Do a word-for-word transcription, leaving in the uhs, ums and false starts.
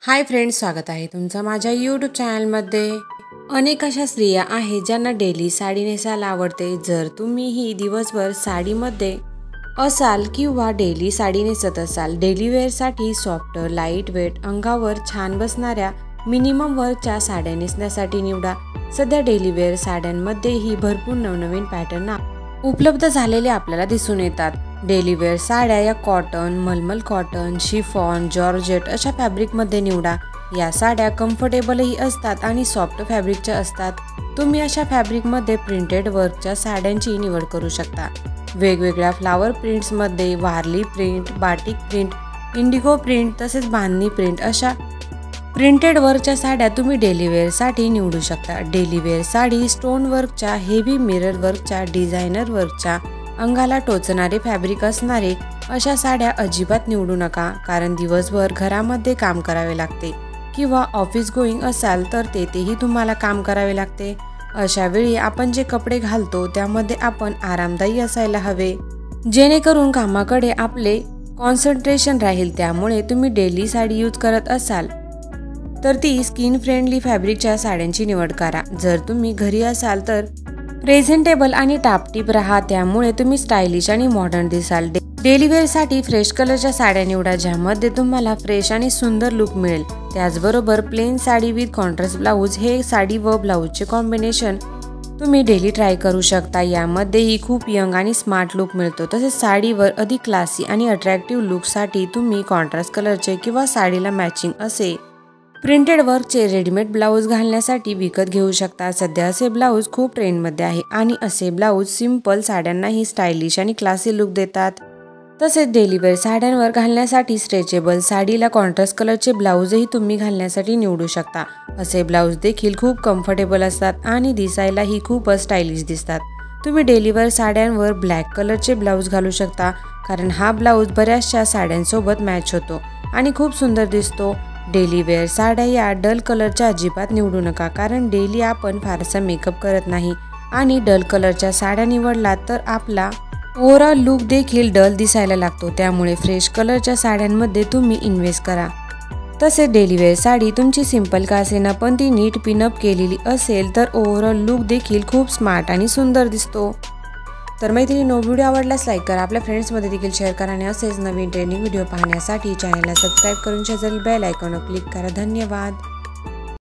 Hi friends, स्वागत आहे तुमचं माझ्या यूट्यूब चॅनलमध्ये। अनेक अशा स्त्रिया आहेत ज्यांना डेली साडी नेसायला आवडते। जर तुम्हीही दिवसभर साडीमध्ये असाल किंवा डेली साडी नेसत असाल, डेली वेअरसाठी सॉफ्ट लाईट वेट अंगावर छान बसणाऱ्या मिनिमम वर्कच्या साड्या नेसण्यासाठी निवडा। सध्या डेली वेअर साड्यांमध्येही भरपूर नवनवीन पॅटर्न उपलब्ध झालेले आपल्याला दिसून येतात। डेली वेअर साड्या या कॉटन, मलमल कॉटन, शिफॉन, जॉर्जेट अशा फॅब्रिकमध्ये निवडा। या साड्या कम्फर्टेबलही असतात आणि सॉफ्ट फॅब्रिकच्या असतात। तुम्ही अशा फॅब्रिकमध्ये प्रिंटेड वर्कच्या साड्यांची निवड करू शकता। वेगवेगळ्या फ्लावर प्रिंट्समध्ये Warli print, batik print, indigo print तसेच बांधणी प्रिंट अशा प्रिंटेड वर्कच्या साड्या तुम्ही डेली वेअरसाठी निवडू शकता। डेली वेअर साडी स्टोन वर्कच्या, हेवी मिरर वर्कच्या, डिझायनर वर्कच्या, अंगाला टोचणारे फॅब्रिक असणारे अशा साड्या अजिबात निवडू नका, कारण दिवसभर घरामध्ये काम करावे लागते किंवा ऑफिस गोईंग असाल तर तेथेही तुम्हाला काम करावे लागते। अशा वेळी आपण जे कपडे घालतो त्यामध्ये आपण आरामदायी असायला हवे, जेणेकरून कामाकडे आपले कॉन्सन्ट्रेशन राहील। त्यामुळे तुम्ही डेली साडी यूज करत असाल तर ती स्किन फ्रेंडली फॅब्रिकच्या साड्यांची निवड करा। जर तुम्ही घरी असाल तर प्रेझेंटेबल आणि टापटीप राहा, त्यामुळे तुम्ही स्टायलिश आणि मॉडर्न दिसाल। डेली वेअरसाठी फ्रेश कलरच्या साड्या निवडा, ज्यामध्ये तुम्हाला फ्रेश आणि सुंदर लुक मिळेल। त्याचबरोबर plain sari with contrast blouse हे साडी व ब्लाऊजचे कॉम्बिनेशन तुम्ही डेली ट्राय करू शकता। यामध्येही खूप यंग आणि स्मार्ट लुक मिळतो। तसेच साडीवर अधिक क्लासी आणि अट्रॅक्टिव्ह लुकसाठी तुम्ही कॉन्ट्रास्ट कलरचे किंवा साडीला मॅचिंग असे प्रिंटेड वर्कचे रेडीमेड ब्लाऊज घालण्यासाठी विकत घेऊ शकता। सध्या असे ब्लाऊज खूप ट्रेंडमध्ये आहे आणि असे ब्लाऊज सिंपल साड्यांनाही स्टायलिश आणि क्लासी लुक देतात। तसेच डेली वेअर साड्यांवर घालण्यासाठी स्ट्रेचेबल साडीला कॉन्ट्रास्ट कलरचे ब्लाऊजही तुम्ही घालण्यासाठी निवडू शकता। असे ब्लाऊज देखील खूप कम्फर्टेबल असतात आणि दिसायलाही खूपच स्टायलिश दिसतात। तुम्ही डेली वेअर साड्यांवर ब्लॅक कलरचे ब्लाऊज घालू शकता, कारण हा ब्लाऊज बऱ्याचशा साड्यांसोबत मॅच होतो आणि खूप सुंदर दिसतो। डेली वेअर साड्या या डल कलरच्या अजिबात निवडू नका, कारण डेली आपण फारसा मेकअप करत नाही आणि डल कलरच्या साड्या निवडला तर आपला ओव्हरऑल लुक देखील डल दिसायला लागतो। त्यामुळे फ्रेश कलरच्या साड्यांमध्ये तुम्ही इन्व्हेस्ट करा। तसेच डेली वेअर साडी तुमची सिंपल का असेना पण ती नीट पिनअप केलेली असेल तर ओव्हरऑल लुक देखील खूप स्मार्ट आणि सुंदर दिसतो। तर मैत्रिणींनो, व्हिडिओ आवडल्यास लाईक करा, आपल्या फ्रेंड्समध्ये देखील शेअर करा आणि असेच नवीन ट्रेंडिंग व्हिडिओ पाहण्यासाठी चॅनलला सबस्क्राईब करून शेजारील बेल आयकॉनवर क्लिक करा। धन्यवाद।